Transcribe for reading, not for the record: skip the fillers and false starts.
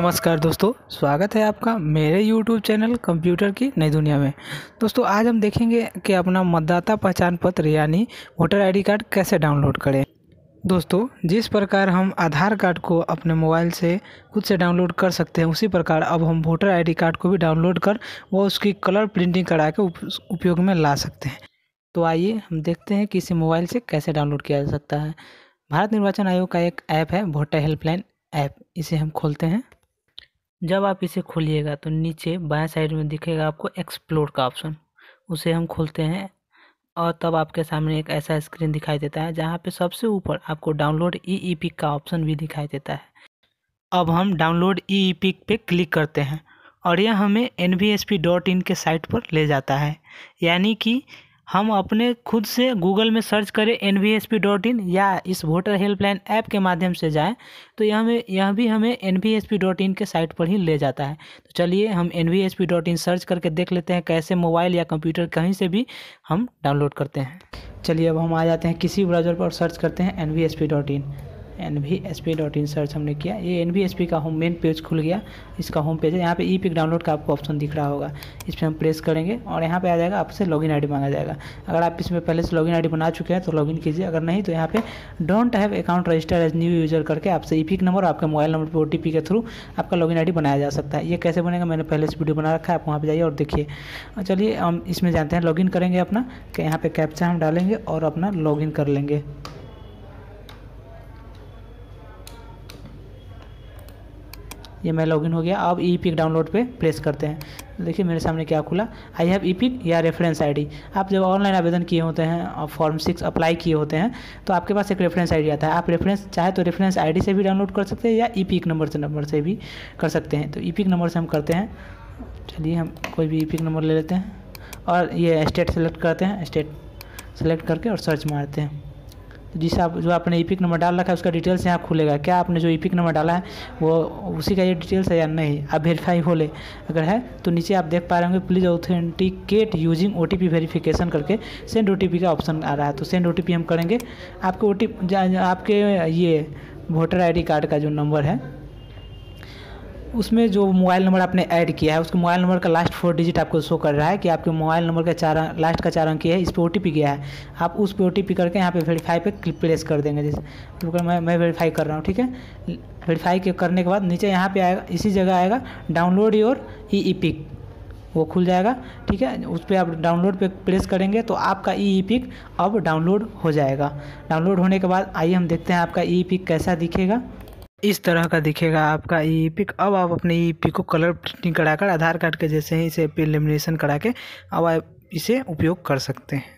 नमस्कार दोस्तों, स्वागत है आपका मेरे YouTube चैनल कंप्यूटर की नई दुनिया में। दोस्तों आज हम देखेंगे कि अपना मतदाता पहचान पत्र यानी वोटर आईडी कार्ड कैसे डाउनलोड करें। दोस्तों जिस प्रकार हम आधार कार्ड को अपने मोबाइल से खुद से डाउनलोड कर सकते हैं, उसी प्रकार अब हम वोटर आईडी कार्ड को भी डाउनलोड कर वो उसकी कलर प्रिंटिंग करा के उपयोग में ला सकते हैं। तो आइए हम देखते हैं कि इसे मोबाइल से कैसे डाउनलोड किया जा सकता है। भारत निर्वाचन आयोग का एक ऐप है वोटर हेल्पलाइन ऐप, इसे हम खोलते हैं। जब आप इसे खोलिएगा तो नीचे बाएं साइड में दिखेगा आपको एक्सप्लोर का ऑप्शन, उसे हम खोलते हैं और तब आपके सामने एक ऐसा स्क्रीन दिखाई देता है जहां पे सबसे ऊपर आपको डाउनलोड ईईपिक का ऑप्शन भी दिखाई देता है। अब हम डाउनलोड ईईपिक पे क्लिक करते हैं और यह हमें nvsp.in के साइट पर ले जाता है, यानी कि हम अपने खुद से गूगल में सर्च करें nvsp.in या इस वोटर हेल्पलाइन ऐप के माध्यम से जाएं तो यह भी हमें nvsp.in के साइट पर ही ले जाता है। तो चलिए हम nvsp.in सर्च करके देख लेते हैं कैसे मोबाइल या कंप्यूटर कहीं से भी हम डाउनलोड करते हैं। चलिए अब हम आ जाते हैं किसी ब्राउज़र पर सर्च करते हैं nvsp.in सर्च हमने किया, ये nvsp का होम मेन पेज खुल गया। इसका होम पेज है, यहाँ पे ई पिक डाउनलोड का आपको ऑप्शन दिख रहा होगा, इस पर हम प्रेस करेंगे और यहाँ पे आ जाएगा आपसे लॉगिन आईडी मांगा जाएगा। अगर आप इसमें पहले से लॉगिन आईडी बना चुके हैं तो लॉगिन कीजिए, अगर नहीं तो यहाँ पे don't have account registered as new user करके आपसे ई पिक नंबर और आपके मोबाइल नंबर पर OTP के थ्रू आपका लॉगिन आईडी बनाया जा सकता है। ये कैसे बनेगा मैंने पहले से वीडियो बना रखा है, आप वहाँ पर जाइए और देखिए। चलिए हम इसमें जानते हैं, लॉगिन करेंगे अपना, कि यहाँ पे कैप्चा हम डालेंगे और अपना लॉगिन कर लेंगे। ये मैं लॉगिन हो गया। अब ई पिक डाउनलोड पे प्रेस करते हैं। देखिए मेरे सामने क्या खुला, आई हैव ई पिक या रेफरेंस आईडी। आप जब ऑनलाइन आवेदन किए होते हैं और फॉर्म 6 अप्लाई किए होते हैं तो आपके पास एक रेफरेंस आईडी आता है। आप रेफरेंस चाहे तो रेफरेंस आईडी से भी डाउनलोड कर सकते हैं या ई पिक नंबर से भी कर सकते हैं। तो ई पिक नंबर से हम करते हैं। चलिए हम कोई भी ई पिक नंबर ले लेते हैं और ये स्टेट सेलेक्ट करते हैं। स्टेट सेलेक्ट करके और सर्च मारते हैं। तो जो आपने ईपिक नंबर डाल रखा है उसका डिटेल्स यहाँ खुलेगा। क्या आपने जो ईपिक नंबर डाला है वो उसी का ये डिटेल्स है या नहीं, आप वेरीफाई हो ले। अगर है तो नीचे आप देख पा रहे होंगे please authenticate using OTP verification करके सेंड OTP का ऑप्शन आ रहा है। तो सेंड OTP हम करेंगे। आपके ये वोटर आईडी कार्ड का जो नंबर है उसमें जो मोबाइल नंबर आपने ऐड किया है उसके मोबाइल नंबर का लास्ट 4 डिजिट आपको शो कर रहा है कि आपके मोबाइल नंबर का लास्ट का 4 अंक है, इस पर OTP गया है। आप उस पर OTP करके यहाँ पे वेरीफाई पे प्रेस कर देंगे। जैसे तो मैं वेरीफाई कर रहा हूँ, ठीक है। वेरीफाई करने के बाद नीचे यहाँ पे आएगा, इसी जगह आएगा डाउनलोड योर ईपिक, वो खुल जाएगा, ठीक है। उस पर आप डाउनलोड पे प्रेस करेंगे तो आपका ईपिक अब डाउनलोड हो जाएगा। डाउनलोड होने के बाद आइए हम देखते हैं आपका ईपिक कैसा दिखेगा। इस तरह का दिखेगा आपका ईपिक। अब आप अपने ईपिक को कलर प्रिंटिंग कराकर आधार कार्ड के जैसे ही इसे लेमिनेशन करा के अब आप इसे उपयोग कर सकते हैं।